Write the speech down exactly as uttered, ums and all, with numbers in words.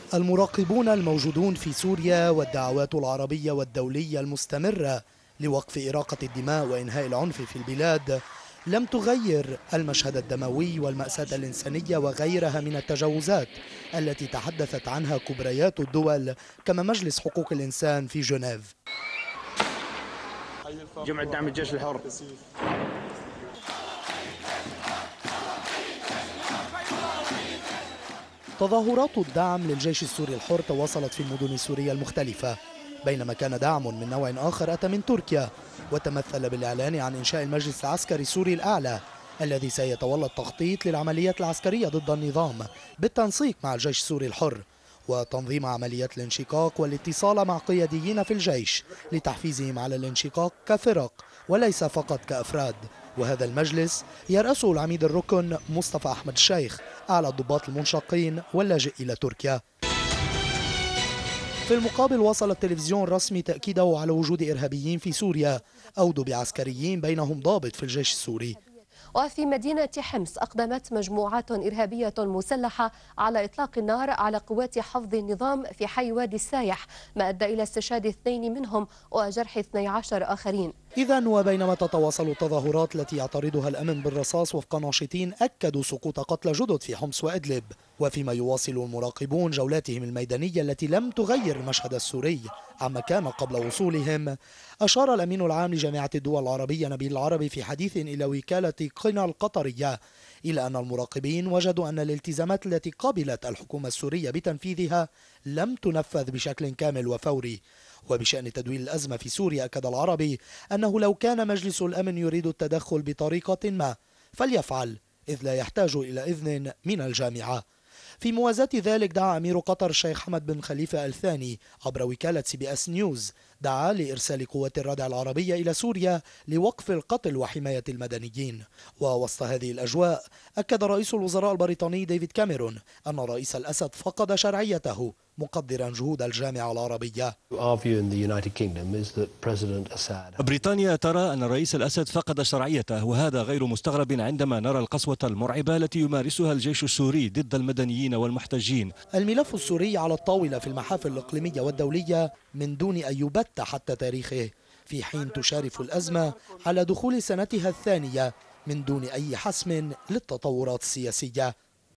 المراقبون الموجودون في سوريا والدعوات العربية والدولية المستمرة لوقف إراقة الدماء وإنهاء العنف في البلاد لم تغير المشهد الدموي والمأساة الإنسانية وغيرها من التجاوزات التي تحدثت عنها كبريات الدول كما مجلس حقوق الإنسان في جنيف. جمع دعم الجيش الحر. تظاهرات الدعم للجيش السوري الحر تواصلت في المدن السورية المختلفة، بينما كان دعم من نوع آخر أتى من تركيا وتمثل بالإعلان عن إنشاء المجلس العسكري السوري الأعلى الذي سيتولى التخطيط للعمليات العسكرية ضد النظام بالتنسيق مع الجيش السوري الحر وتنظيم عمليات الانشقاق والاتصال مع قياديين في الجيش لتحفيزهم على الانشقاق كفرق وليس فقط كأفراد. وهذا المجلس يرأسه العميد الركن مصطفى أحمد الشيخ أعلى الضباط المنشقين واللاجئ إلى تركيا. في المقابل واصل التلفزيون الرسمي تأكيده على وجود إرهابيين في سوريا أودوا بعسكريين بينهم ضابط في الجيش السوري. وفي مدينة حمص أقدمت مجموعات إرهابية مسلحة على إطلاق النار على قوات حفظ النظام في حي وادي السايح، ما أدى إلى استشهاد اثنين منهم وجرح اثني عشر آخرين. إذن وبينما تتواصل التظاهرات التي يعترضها الأمن بالرصاص وفق ناشطين أكدوا سقوط قتلى جدد في حمص وإدلب، وفيما يواصل المراقبون جولاتهم الميدانية التي لم تغير المشهد السوري عما كان قبل وصولهم، أشار الأمين العام لجامعة الدول العربية نبيل العربي في حديث إلى وكالة قنا القطرية إلى أن المراقبين وجدوا أن الالتزامات التي قبلت الحكومة السورية بتنفيذها لم تنفذ بشكل كامل وفوري. وبشأن تدويل الأزمة في سوريا أكد العربي أنه لو كان مجلس الأمن يريد التدخل بطريقة ما فليفعل، إذ لا يحتاج إلى إذن من الجامعة. في موازاة ذلك دعا أمير قطر الشيخ حمد بن خليفة الثاني عبر وكالة سي بي اس نيوز دعا لإرسال قوات الردع العربية إلى سوريا لوقف القتل وحماية المدنيين. ووسط هذه الأجواء أكد رئيس الوزراء البريطاني ديفيد كاميرون أن رئيس الأسد فقد شرعيته، مقدرا جهود الجامعة العربية. بريطانيا ترى أن الرئيس الأسد فقد شرعيته، وهذا غير مستغرب عندما نرى القسوة المرعبة التي يمارسها الجيش السوري ضد المدنيين والمحتجين. الملف السوري على الطاولة في المحافل الإقليمية والدولية من دون أن يبت حتى تاريخه، في حين تشارف الأزمة على دخول سنتها الثانية من دون أي حسم للتطورات السياسية.